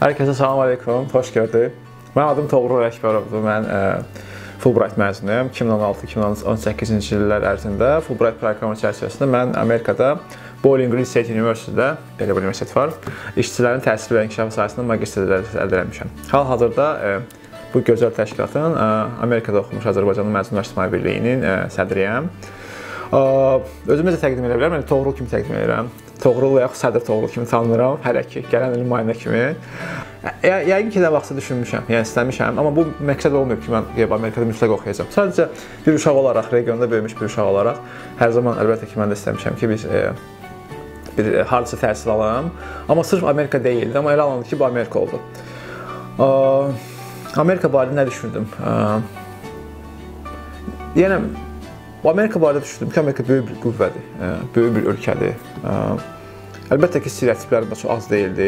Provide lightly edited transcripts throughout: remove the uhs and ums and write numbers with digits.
Hər kəsə salam aleykum, xoş gördük. Mənim adım Toğrul Əkbərovdur. Mən Fulbright məzunuyum. 2016-2018-ci illər ərzində Fulbright proqramı çərçivəsində mən Amerikada Bowling Green State University-də, belə bir universitet var, işçilərin təhsil və inkişafı sahəsində magistr dərəcəsi əldə etmişəm. Hal-hazırda bu gözəl təşkilatın Amerikada oxumuş Azərbaycanın Məzunlar İctimai Birliyinin sədriyəm. Özümü də təqdim edə bilərəm, Toğrul kimi təqdim edirəm. Toğrul və yaxud Sədr Toğrul kimi tanınıram hələ ki, gələn il müayinə kimi. Yəqin ki, də vaxtı düşünmüşəm, yəni istəmişəm, amma bu məqsəd olmayıb ki, mən Amerikada mütləq oxuyacağam. Sadəcə bir uşaq olaraq, regionda böyümüş bir uşaq olaraq hər zaman əlbəttə ki, mən də istəmişəm ki, bir hardasa təhsil alam. Amma sırf Amerika deyildi, amma elə alındı ki, bu Amerika oldu. Amerika barədə nə düşündüm? Yəni, Amerika barədə düşündüm ki, Amerika böyük bir qüvvədir, böyük bir ölkədir. Əlbəttə ki, stereotiplərim də çox az deyildi.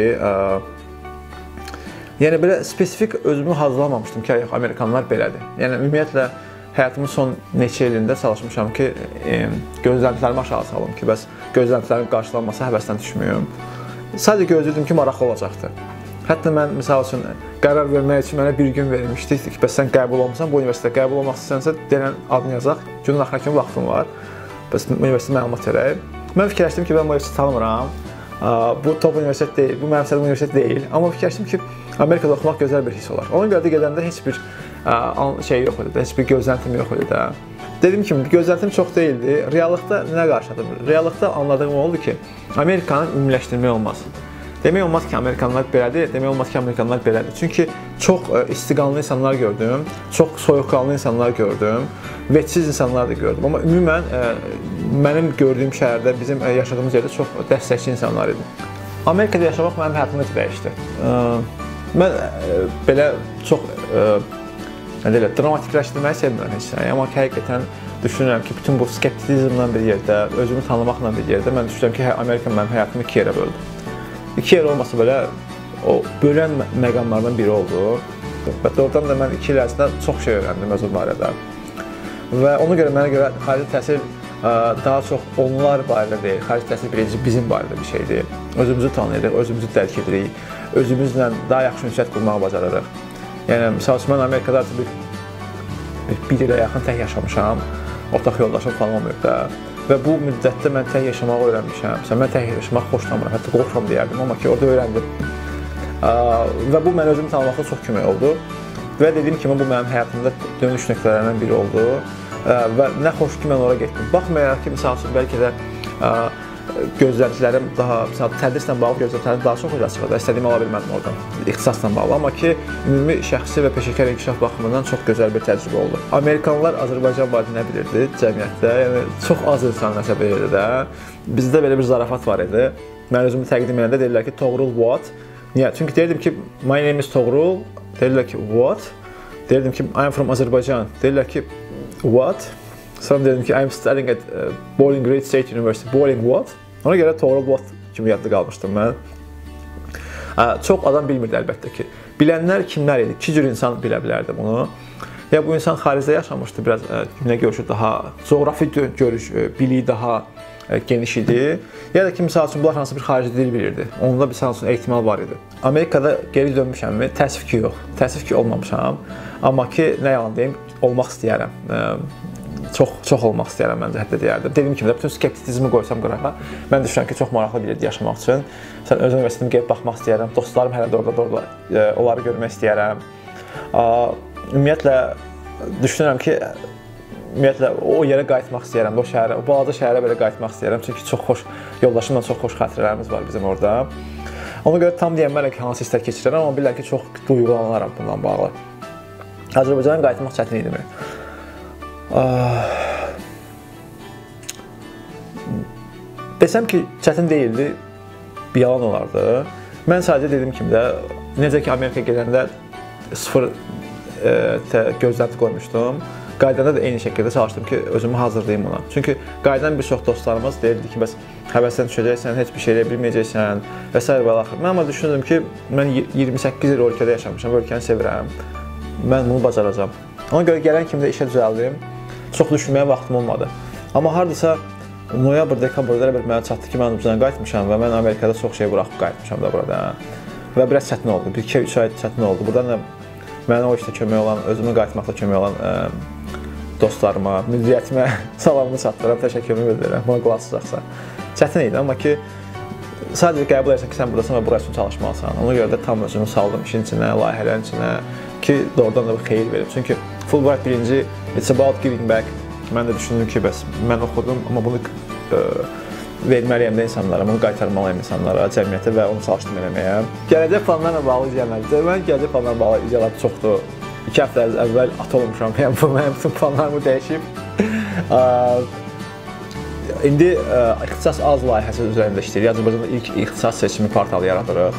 Yəni, belə spesifik özümü hazırlamamışdım ki, Amerikanlar belədir. Yəni, ümumiyyətlə, həyatımın son neçə ilində çalışmışam ki, gözləntilərimi aşağı salım ki, bəs gözləntilərim qarşılanmasa həvəsdən düşmüyüm. Sadəcə gözləyirdim ki, maraqlı olacaqdır. Hətta mən, misal üçün, qərar vermək üçün mənə bir gün verilmişdi ki, bəs sən qəbul olmuşsan, bu universitetə qəbul olmaq istəyirsə, denən adını yazaq, günün axırına kimi vaxtım var, bəs universitet məlumat verək. Mən fikirləşdim ki, mən bu universiteti tanımıram, bu top universitet deyil, bu mənim istədiyim universitet deyil, amma fikirləşdim ki, Amerikada oxumaq gözəl bir his olar. Ona görə də gedəndə heç bir şey yox idi, heç bir gözləntim yox idi də. Dediyim kimi, gözləntim çox deyildi, reallıqda nə qarşıladım? Reallıqda anladığım oldu ki, Amerikanı ümumiləşdirmək olmaz. Demək olmaz ki, Amerikanlar belədir, demək olmaz ki, Amerikanlar belədir. Çünki çox istiqanlı insanlar gördüm, çox soyuqqanlı insanlar gördüm, vecsiz insanlar da gördüm. Amma ümumən, mənim gördüyüm şəhərdə, bizim yaşadığımız yerdə çox dəstəkçi insanlar idi. Amerikada yaşamaq mənim həyatımda dəyişdi. Mən belə çox, dramatikləşdirməyi sevmirəm heç şey, amma həqiqətən düşünürəm ki, bütün bu skeptizmlə bir yerdə, özümü tanımaqla bir yerdə, mən düşünürəm ki, Amerika mənim həyatımı iki yerə böldü. İki yer olmasa belə, o bölən məqamlardan biri oldu. Və oradan da mən 2 il ərzində çox şey öyrəndim özüm barədə. Və ona görə mənə görə xarici təhsil daha çox onlar barədə deyil, xarici təhsil birinci bizim barədə bir şeydir. Özümüzü tanıyırıq, özümüzü dərk edirik, özümüzlə daha yaxşı ünsiyyət qurmağı bacarırıq. Yəni, misal üçün, mən Amerikada bir ilə yaxın tək yaşamışam, ortaq yoldaşım falan olmayıb da. Və bu müddətdə mən tək yaşamağı öyrənmişəm. Mən tək yaşamaq xoşlamıram, hətta qorxuram deyərdim, amma ki, orada öyrəndim. Və bu mən özümü tanımaqda çox kömək oldu. Və dediyim kimi, bu mənim həyatımda dönüş nöqtələrindən biri oldu. Və nə xoş ki, mən ora getdim. Baxmayaraq ki, misal üçün, bəlkə də gözləntilərim daha, misal, tədrislə bağlı gözləntilərim daha çox hoca çıxırdı. İstədiyimi ala bilmədim oradan, ixtisasla bağlı. Amma ki, ümumi şəxsi və peşəkar inkişaf baxımından çox gözəl bir təcrübə oldu. Amerikanlar Azərbaycan barədə nə bilirdi cəmiyyətdə? Yəni, çox az insan nəsə bilirdi də. Bizdə belə bir zarafat var idi. Mən özümü təqdim edəndə deyirlər ki, Toğrul what? Niyə? Çünki deyirdim ki, my name is Toğrul. Deyirlər ki, what? Deyirdim ki, I am from Azərbaycan. Deyirlər ki, what? Sonra dedim ki, I am studying at Bowling Green State University. Bowling what? Ona görə Toğrul what kimi yadda qalmışdım mən. Çox adam bilmirdi əlbəttə ki. Bilənlər kimlər idi? 2 cür insan bilə bilərdi bunu. Ya bu insan xaricdə yaşamışdı, biraz dünya görüşü daha, coğrafi görüş, biliyi daha geniş idi. Ya da ki, misal üçün, bunlar hansı bir xarici dil bilirdi. Onda bir sanatçının ehtimal var idi. Amerikada geri dönmüşəmmi? Təəssüf ki, yox. Təəssüf ki, olmamışam. Amma ki, nə yalan deyim, olmaq istəyərəm. Çox olmaq istəyərəm məncə, hətta deyərdim. Dediyim kimi də bütün skeptizmi qoysam qırağa, mən düşünürəm ki, çox maraqlı bir yerdə yaşamaq üçün. Öz universitetimi gəlib baxmaq istəyərəm, dostlarım hələ də orada, onları görmək istəyərəm. Ümumiyyətlə, düşünürəm ki, o yerə qayıtmaq istəyərəm, o şəhərə, o balaca şəhərə belə qayıtmaq istəyərəm. Çünki çox xoş, yoldaşımla çox xoş xatirələrimiz var bizim orada. Ona görə tam deyənmərəm ki, hansı hisslər keçirəm, amma bilirəm ki, çox duyğulanaram bundan bağlı. Azərbaycana qayıtmaq çətin idimi? Desəm ki, çətin deyildi, bir yalan olardı. Mən sadəcə dediyim kimi də, necə ki, Amerikaya gedəndə 0 gözlənti qoymuşdum. Qaydanda da eyni şəkildə çalışdım ki, özümü hazırlayayım ona. Çünki qaydan bir çox dostlarımız deyirdi ki, bəs həvəsdən düşəcəksən, heç bir şey eləyə bilməyəcəksən və s. və axır. Mən amma düşündüm ki, mən 28 il ölkədə yaşamışam, ölkəni sevirəm, mən bunu bacaracam. Ona görə gələn kimi də işə düzəldim. Çox düşünməyə vaxtım olmadı. Amma hardasa noyabr, dekabrda elə bir mənə çatdı ki, mən Azərbaycana qayıtmışam və mən Amerikada çox şey buraxıb qayıtmışam da burada. və biraz çətin oldu. 1-2-3 ay çətin oldu. Buradan da mənə o işdə kömək olan, özümü qayıtmaqda kömək olan dostlarıma, müdiriyyətimə salamını çatdıram, təşəkkürümü bildirirəm. Buna qulaq asacaqsa. Çətin idi, amma ki, sadəcə qəbul edirsən ki, sən buradasan və bura üçün çalışmalısan. Ona görə də tam özümü saldım işin içinə, layihələrin içinə ki, doğrudan da bir xeyir verim. Çünki Fulbright birinci, it's about giving back. Mən də düşündüm ki, bəs mən oxudum, amma bunu verməliyəm də insanlara, bunu qaytarmalıyım insanlara, cəmiyyətə və onu çalışdım eləməyə. Gələcək planlarla bağlı ideyalardır. Mən gələcək planlarla bağlı ideyalar çoxdur. 2 həftə əvvəl ata olmuşam, yəni bu mənim bütün planlarımı dəyişib. İndi ixtisas az layihəsi üzərində işləyirik. Azərbaycanda ilk ixtisas seçimi portalı yaradırıq.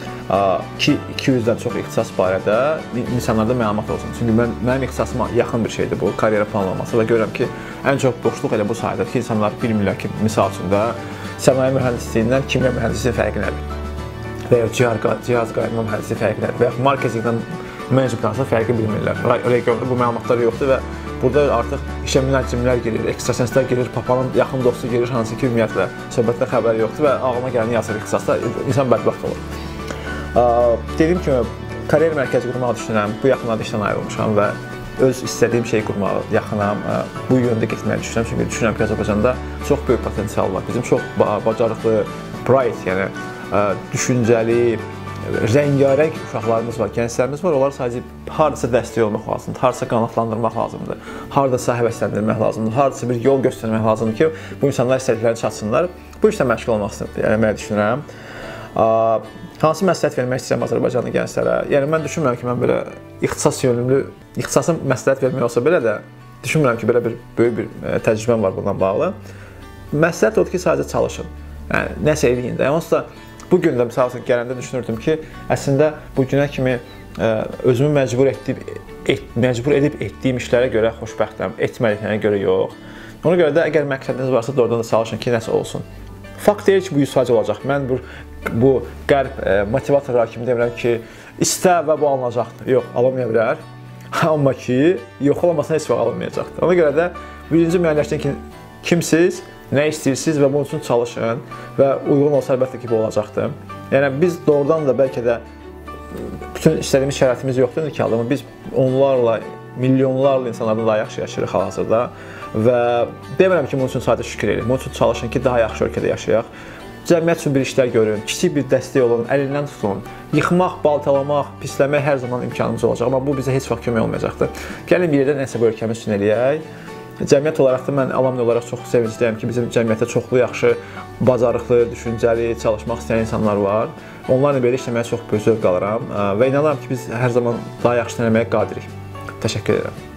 200-dən çox ixtisas barədə insanlarda məlumat olsun. Çünki mənim ixtisasıma yaxın bir şeydir bu, karyera planlaması və görürəm ki, ən çox boşluq elə bu sayədir ki, insanlar bilmirlər ki, misal üçün də sənaye mühəndisliyindən kimya mühəndisliyi fərqi nədir və ya cihaz qayırma mühəndisliyi fərqi nədir və ya marketingdən menecmentdansa fərqi bilmirlər. Regionda bu məlumatlar yoxdur və burada artıq işə münəccimlər girir, ekstrasenslər girir, papanın yaxın dostu girir, hansı ki, ümumiyyətlə söhbətdə xəbəri yoxdur və ağlına gələn yazır ixtisasda, insan bədbəxt olur. Dediyim kimi, kariyer mərkəzi qurmağı düşünürəm. Bu yaxınlarda işdən ayrılmışam və öz istədiyim şeyi qurmağı yaxınam. Bu yöndə getməyi düşünürəm. Çünki düşünürəm ki, Azərbaycanda çox böyük potensial var. Bizim çox bacarıqlı, bright, yəni düşüncəli, rəngarəng uşaqlarımız var, gənclərimiz var. Onları sadəcə haradasa dəstək olmaq lazımdır, haradasa qanatlandırmaq lazımdır, haradasa həvəsləndirmək lazımdır, haradasa bir yol göstərmək lazımdır ki, bu insanlar istədiklərini çatsınlar. Bu işlə məşğul olmaq düşünürəm. Hansı məsləhət vermək istəyirəm Azərbaycanlı gənclərə? Yəni, mən düşünmürəm ki, mən belə ixtisas yönümlü, ixtisasın məsləhət vermək olsa belə də, düşünmürəm ki, belə böyük bir təcrübəm var bundan bağlı. Məsləhət odur ki, sadəcə çalışın. Yəni, nəsə eləyin də. Onsuz da, bugün də, misal üçün, gələndə düşünürdüm ki, əslində, bu günə kimi özümü məcbur edib etdiyim işlərə görə xoşbəxtəm, etmədiklərinə görə yox. Ona görə də, əgər məqsədiniz varsa, doğrudan da çalışın ki, nəsə olsun. Fakt deyil ki, bu yüzsacı olacaq. Mən bu qərb motivatorlar kimi demirəm ki, istə və bu alınacaqdır. Yox, alınmaya bilər. Amma ki, yox olmasına heç vaxt alınmayacaqdır. Ona görə də birinci müəyyənləşdirin ki, kimsiz, nə istəyirsiniz və bunun üçün çalışın və uyğun olsa əlbəttə ki, bu olacaqdır. Yəni, biz doğrudan da bəlkə də bütün istədiyimiz şəraitimiz yoxdur ki, amma biz onlarla, milyonlarla insanlardan daha yaxşı yaşayırıq hal-hazırda və demirəm ki, bunun üçün sadəcə şükür edin. Bunun üçün çalışın ki, daha yaxşı ölkədə yaşayaq. Cəmiyyət üçün bir işlər görün, kiçik bir dəstək olun, əlindən tutun. Yıxmaq, baltalamaq, pisləmək hər zaman imkanımız olacaq, amma bu bizə heç vaxt kömək olmayacaqdır. Gəlin bir yerdə nəsə bu ölkəmiz üçün eləyək. Cəmiyyət olaraq da mən alamlı olaraq çox sevincliyəm ki, bizim cəmiyyətdə çoxlu yaxşı, bacarıqlı, düşüncəli, çalışmaq istəyən insanlar var. Onlarla belə işləməyə çox böyük zövq alıram və inanıram ki, biz hər zaman daha yaxşı eləməyə qadirik. Təşəkkür edirəm.